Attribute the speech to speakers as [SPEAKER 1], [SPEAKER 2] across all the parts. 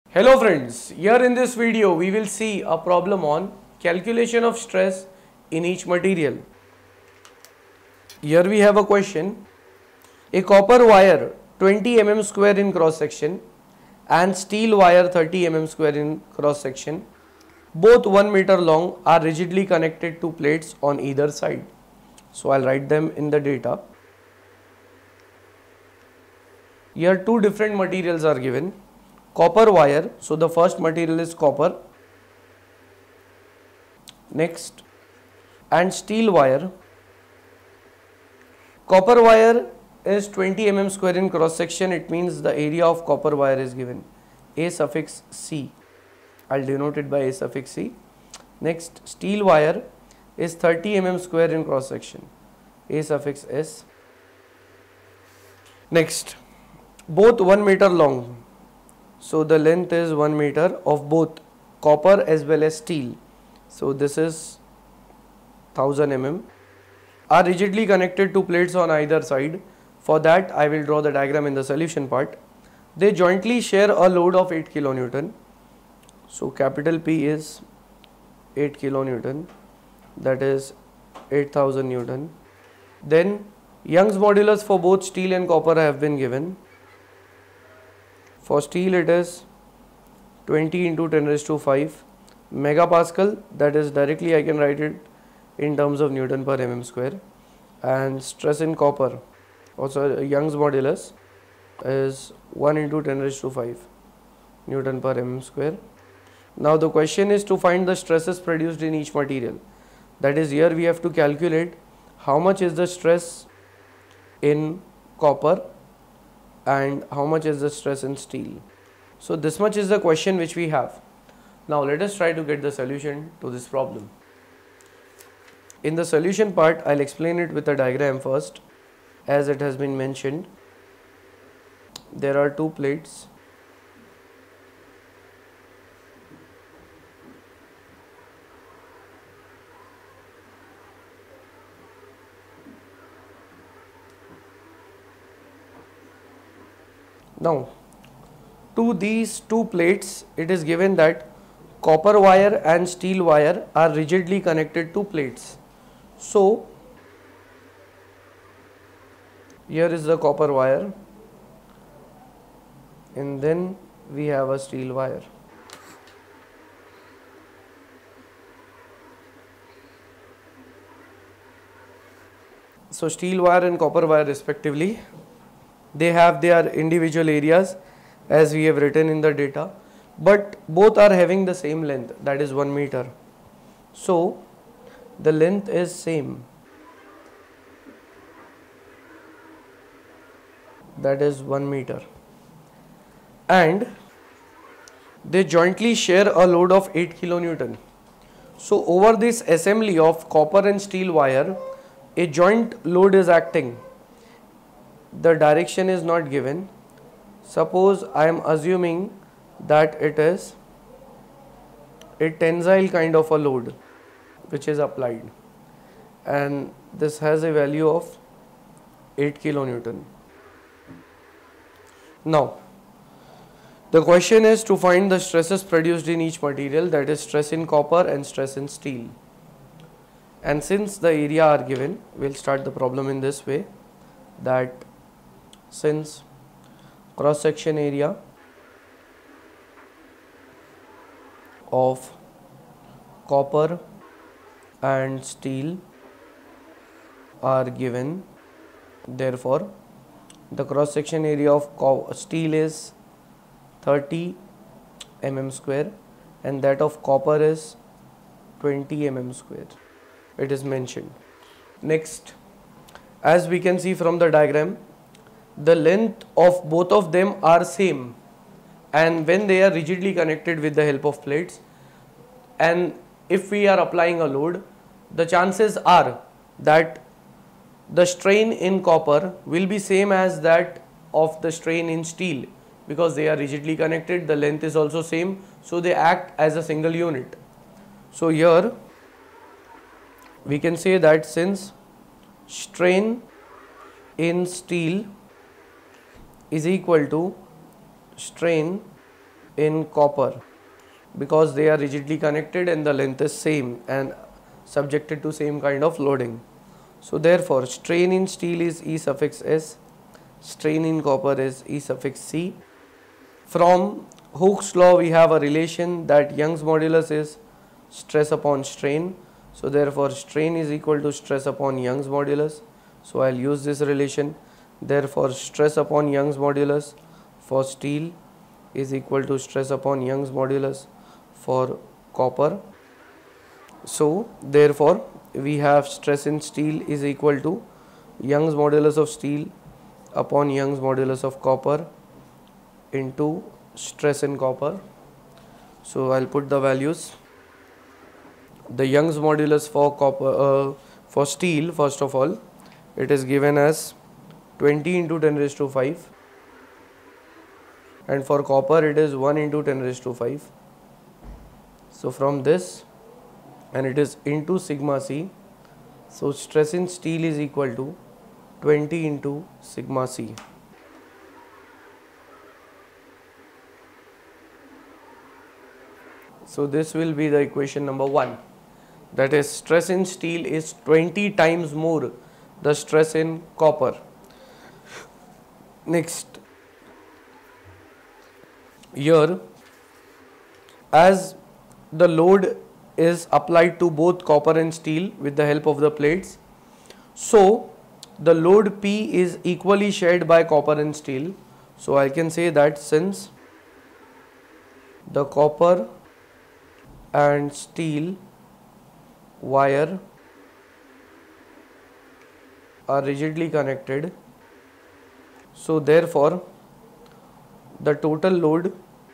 [SPEAKER 1] Hello friends, here in this video we will see a problem on calculation of stress in each material. Here we have a question. A copper wire 20 mm square in cross section and steel wire 30 mm square in cross section, both 1 meter long, are rigidly connected to plates on either side. So I'll write them in the data. Here two different materials are given. Copper wire, so the first material is copper. Next, and steel wire. Copper wire is 20 mm square in cross section. It means the area of copper wire is given A suffix C. I'll denote it by A suffix C. Next, steel wire is 30 mm square in cross section, A suffix S. Next, both 1 meter long. So the length is 1 meter of both copper as well as steel. So this is 1000 mm. Are rigidly connected to plates on either side. For that I will draw the diagram in the solution part. They jointly share a load of 8 kilonewton. So capital P is 8 kilonewton, that is 8000 Newton. Then Young's modulus for both steel and copper have been given. For steel it is 20 into 10 raised to 5 megapascal, that is directly I can write it in terms of Newton per mm square. And stress in copper, also Young's modulus, is 1 into 10 raised to 5 Newton per mm square. Now the question is to find the stresses produced in each material. That is, here we have to calculate how much is the stress in copper and how much is the stress in steel. So this much is the question which we have. Now let us try to get the solution to this problem. In the solution part, I'll explain it with a diagram first. As it has been mentioned, there are two plates. Now, to these two plates, it is given that copper wire and steel wire are rigidly connected to plates. So, here is the copper wire and then we have a steel wire. So, steel wire and copper wire respectively, they have their individual areas as we have written in the data, but both are having the same length, that is 1 meter. So the length is same, that is 1 meter, and they jointly share a load of 8 kilonewton. So over this assembly of copper and steel wire, a joint load is acting. The direction is not given. Suppose I am assuming that it is a tensile kind of a load which is applied, and this has a value of 8 kilonewton. Now the question is to find the stresses produced in each material, that is stress in copper and stress in steel. And since the area are given, we will start the problem in this way, that since cross section area of copper and steel are given, therefore the cross section area of steel is 30 mm square and that of copper is 20 mm square. It is mentioned. Next, as we can see from the diagram, the length of both of them are same, and when they are rigidly connected with the help of plates, and if we are applying a load, the chances are that the strain in copper will be same as that of the strain in steel, because they are rigidly connected, the length is also same, so they act as a single unit. So here we can say that since strain in steel is equal to strain in copper, because they are rigidly connected and the length is same and subjected to same kind of loading. So therefore strain in steel is E suffix S, strain in copper is E suffix C. From Hooke's law we have a relation that Young's modulus is stress upon strain. So therefore strain is equal to stress upon Young's modulus. So I'll use this relation. Therefore stress upon Young's modulus for steel is equal to stress upon Young's modulus for copper. So therefore we have stress in steel is equal to Young's modulus of steel upon Young's modulus of copper into stress in copper. So I'll put the values. The Young's modulus for copper for steel, first of all, it is given as 20 into 10 raised to 5, and for copper it is 1 into 10 raised to 5. So from this, and it is into sigma c, so stress in steel is equal to 20 into sigma c. So this will be the equation number 1, that is stress in steel is 20 times more the stress in copper. Next, here as the load is applied to both copper and steel with the help of the plates, so the load P is equally shared by copper and steel. So I can say that since the copper and steel wire are rigidly connected, so therefore the total load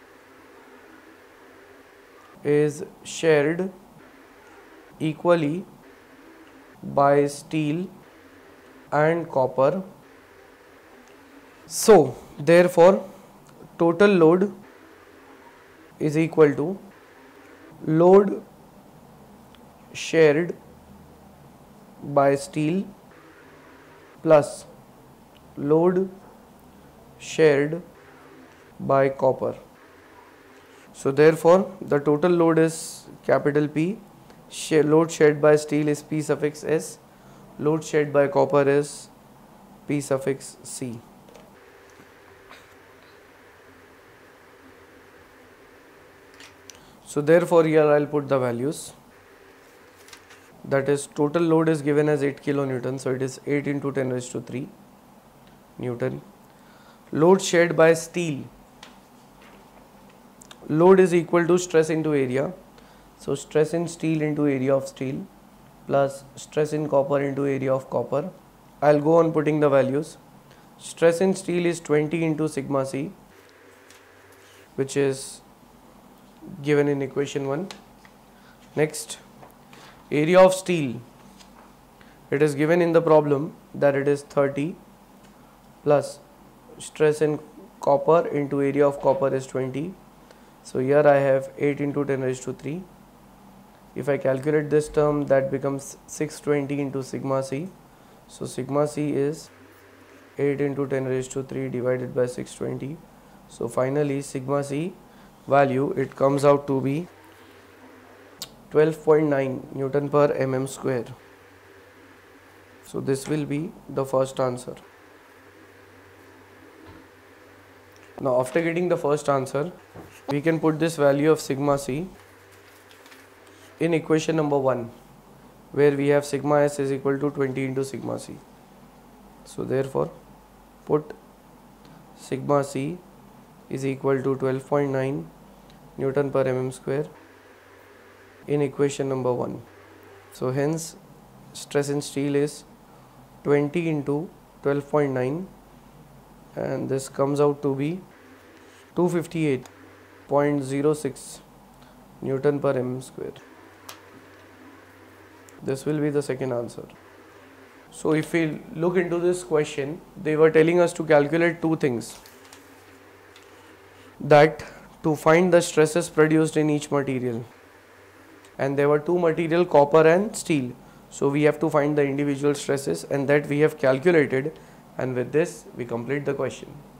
[SPEAKER 1] is shared equally by steel and copper. So therefore total load is equal to load shared by steel plus load shared by copper. So therefore the total load is capital P, load shared by steel is P suffix S, load shared by copper is P suffix C. So therefore here I'll put the values, that is total load is given as 8 kilonewton, so it is 8 into 10 raised to 3 Newton. Load shared by steel, load is equal to stress into area, so stress in steel into area of steel plus stress in copper into area of copper. I'll go on putting the values. Stress in steel is 20 into sigma c, which is given in equation 1. Next, area of steel, it is given in the problem that it is 30 plus stress in copper into area of copper is 20. So here I have 8 into 10 raised to 3. If I calculate this term, that becomes 620 into sigma c. So sigma c is 8 into 10 raised to 3 divided by 620. So finally sigma c value, it comes out to be 12.9 Newton per mm square. So this will be the first answer. Now after getting the first answer, we can put this value of sigma c in equation number 1, where we have sigma s is equal to 20 into sigma c. So therefore put sigma c is equal to 12.9 Newton per mm square in equation number 1. So hence stress in steel is 20 into 12.9, and this comes out to be 258.06 Newton per mm square. This will be the second answer. So if we look into this question, they were telling us to calculate two things, that to find the stresses produced in each material, and there were two material, copper and steel. So we have to find the individual stresses, and that we have calculated, and with this we complete the question.